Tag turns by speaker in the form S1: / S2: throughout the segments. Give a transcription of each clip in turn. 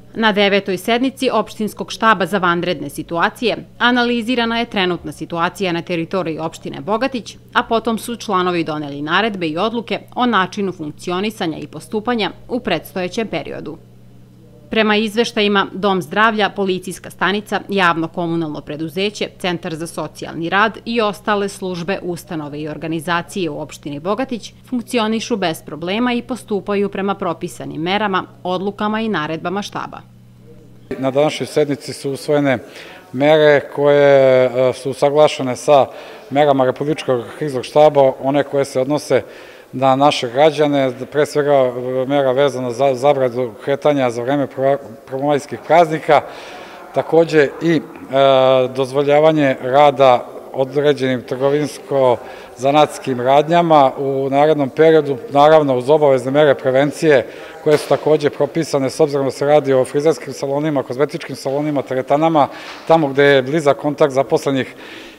S1: Na 9. sednici opštinskog štaba za vanredne situacije analizirana je trenutna situacija na teritoriji opštine Bogatić, a potom su članovi doneli naredbe i odluke o načinu funkcionisanja i postupanja u predstojećem periodu. Prema izveštajima Dom zdravlja, policijska stanica, javno komunalno preduzeće, Centar za socijalni rad i ostale službe, ustanove i organizacije u opštini Bogatić funkcionišu bez problema i postupaju prema propisanim merama, odlukama i naredbama štaba.
S2: Na današnjoj sednici su usvojene mere koje su usaglašene sa merama Republičkog kriznog štaba, one koje se odnose na naše građane, pre svega mera vezana za zabranu kretanja za vreme prvomajskih praznika, takođe i dozvoljavanje rada određenim trgovinsko-zanatskim radnjama u narednom periodu, naravno uz obavezne mere prevencije koje su takođe propisane s obzirom da se radi o frizerskim salonima, kozmetičkim salonima, teretanama, tamo gde je blizak kontakt zaposlenih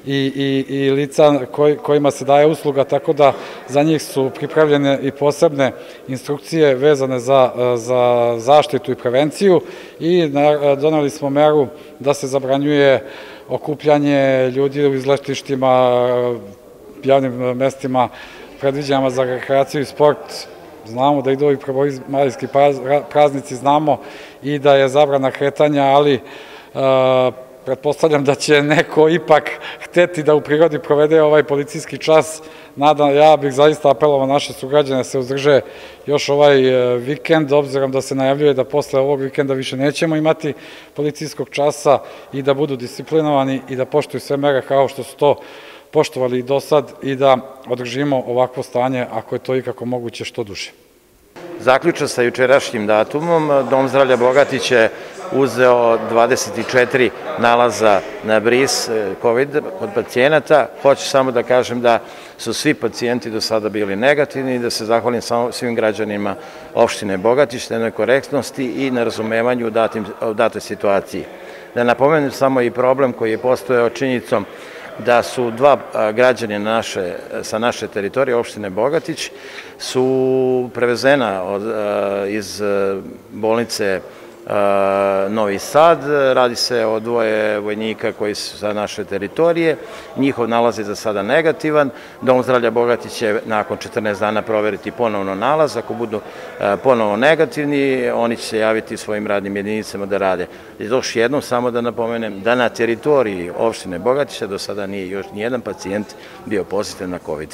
S2: i lica kojima se daje usluga, tako da za njih su pripravljene i posebne instrukcije vezane za zaštitu i prevenciju i doneli smo meru da se zabranjuje okupljanje ljudi u izletištima, javnim mestima, predviđenjama za rekreaciju i sport. Znamo da idu ovi prvomajski praznici, znamo i da je zabrana kretanja, ali pretpostavljam da će neko ipak hteti da u prirodi provede ovaj policijski čas. Ja bih zaista apelovao naše sugrađane da se uzdrže još ovaj vikend, obzirom da se najavljuje da posle ovog vikenda više nećemo imati policijskog časa i da budu disciplinovani i da poštuju sve mere kao što su to poštovali i do sad i da održimo ovakvo stanje, ako je to ikako moguće, što duže.
S3: Zaključno sa jučerašnjim datumom, Dom zdravlja Bogatić je uzeo 24 nalaza na bris COVID od pacijenata. Hoću samo da kažem da su svi pacijenti do sada bili negativni i da se zahvalim svim građanima opštine Bogatić na jednoj korektnosti i na razumevanju u datoj situaciji. Da napomenem samo i problem koji je postojao činjenicom da su dva građanina sa naše teritorije opštine Bogatić su prevezena iz bolnice Novi Sad. Radi se o dvoje vojnika koji su sa naše teritorije. Njihov nalaz je za sada negativan. Dom zdravlja Bogatić će nakon 14 dana proveriti ponovno nalaz. Ako budu ponovo negativni, oni će se javiti svojim radnim jedinicama da rade. Još jednom samo da napomenem da na teritoriji opštine Bogatića do sada nije još nijedan pacijent bio pozitivan na COVID.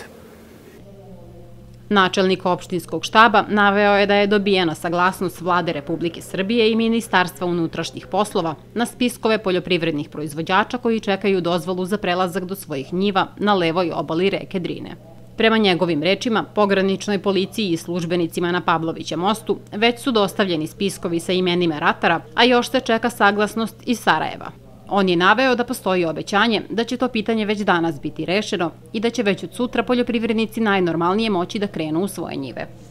S1: Načelnik opštinskog štaba naveo je da je dobijena saglasnost Vlade Republike Srbije i Ministarstva unutrašnjih poslova na spiskove poljoprivrednih proizvođača koji čekaju dozvolu za prelazak do svojih njiva na levoj obali reke Drine. Prema njegovim rečima, pograničnoj policiji i službenicima na Pavlovića mostu već su dostavljeni spiskovi sa imenima ratara, a još se čeka saglasnost iz Sarajeva. On je naveo da postoji obećanje da će to pitanje već danas biti rešeno i da će već od sutra poljoprivrednici najnormalnije moći da krenu u svoje njive.